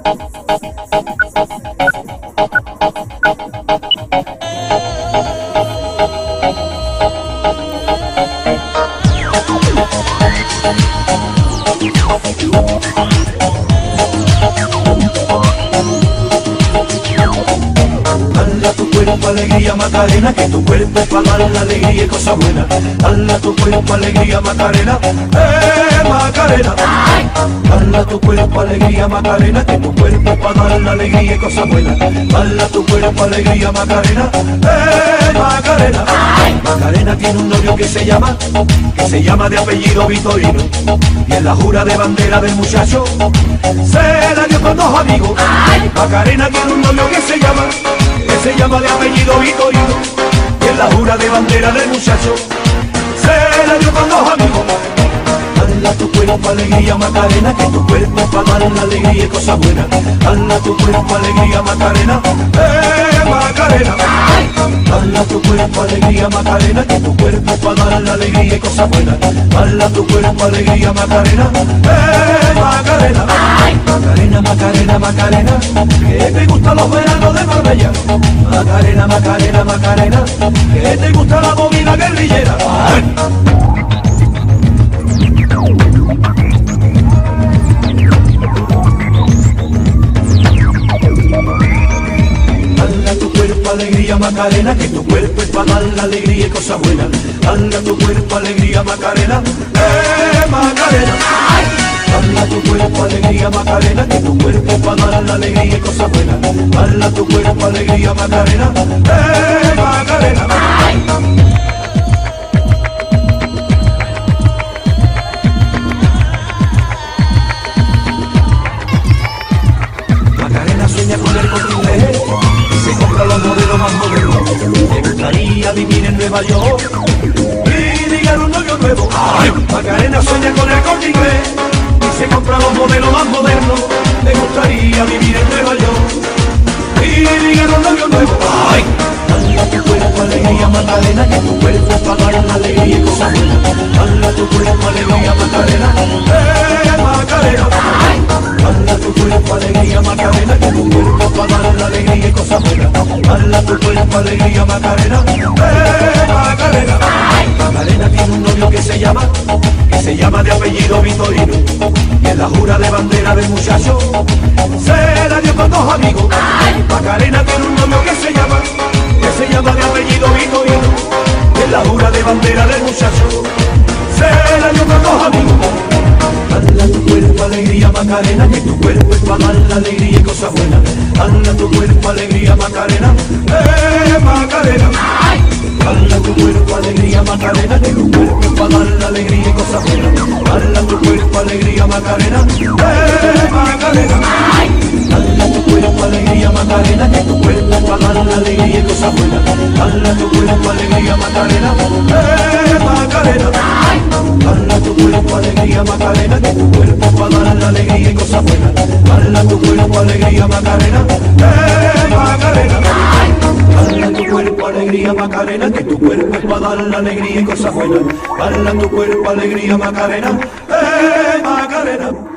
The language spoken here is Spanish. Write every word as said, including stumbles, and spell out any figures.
Dale a tu cuerpo alegría Macarena, que tu cuerpo es para dar la alegría y cosas buenas. Dale a tu cuerpo alegría Macarena, eh Macarena. Dale a tu cuerpo alegría Macarena, que tu cuerpo es para dar la alegría y cosas buenas. Dale a tu cuerpo alegría Macarena, eh Macarena. Macarena tiene un novio que se llama, que se llama de apellido Vitorino, y en la jura de bandera del muchacho se la dio con dos amigos. Macarena tiene un novio que se llama, que se llama de apellido Vitorino, y en la jura de bandera del muchacho se la dio con dos amigos. Dale a tu cuerpo alegría Macarena, que tu cuerpo es para dar la alegría y cosas buenas. Dale a tu cuerpo alegría Macarena, eh Macarena. Dale a tu cuerpo alegría Macarena, que tu cuerpo es para dar la alegría y cosas buenas. Dale a tu cuerpo alegría Macarena, eh Macarena. Macarena, Macarena, Macarena, que te gustan los veranos de Marbella. Macarena, Macarena, Macarena, que te gusta la movida guerrillera. Dale a tu cuerpo alegría Macarena, que tu cuerpo es para dar la alegría y cosas buenas. Dale a tu cuerpo alegría Macarena, eh Macarena. Dale a tu cuerpo alegría Macarena, que tu cuerpo es para dar la alegría y cosas buenas. Dale a tu cuerpo alegría Macarena, eh Macarena. Macarena sueña con el Corte Inglés y se compra los modelos más modernos. Le gustaría vivir en Nueva York y ligar un novio nuevo. Macarena sueña con el Corte Inglés y se compra los modelos más modernos. Le gustaría vivir en Nueva York y ligar un novio nuevo. Dale a tu cuerpo alegría Macarena, que tu cuerpo es para dar la alegría y cosas buenas. Dale a tu cuerpo alegría Macarena, eh Macarena. Dale a tu cuerpo alegría Macarena, que tu cuerpo es para dar la alegría y cosas buenas. Dale a tu cuerpo alegría Macarena, eh Macarena. Macarena tiene un novio que se llama, que se llama de apellido Vitorino, y en la jura de bandera del muchacho se la dio con dos amigos. Macarena tiene un novio que se llama, que se llama de apellido Vitorino, y en la jura de bandera del muchacho se la dio con dos amigos. Dale a tu cuerpo alegría Macarena, que tu cuerpo es para dar la alegría y cosas buenas. Dale a tu cuerpo alegría Macarena, eh Macarena. Dale a tu cuerpo alegría Macarena, que tu cuerpo es para dar la alegría y cosas buenas. Dale a tu cuerpo alegría Macarena, eh Macarena. Dale a tu cuerpo alegría Macarena, que tu cuerpo es para dar la alegría y cosas buenas. Dale a tu cuerpo alegría Macarena, eh Macarena. Dale a tu cuerpo alegría Macarena, que tu cuerpo es para dar la alegría y cosas buenas. Dale a tu cuerpo alegría Macarena, eh Macarena. Dale a tu cuerpo alegría Macarena, que tu cuerpo es para dar la alegría y cosas buenas. Dale a tu cuerpo alegría Macarena, eh Macarena.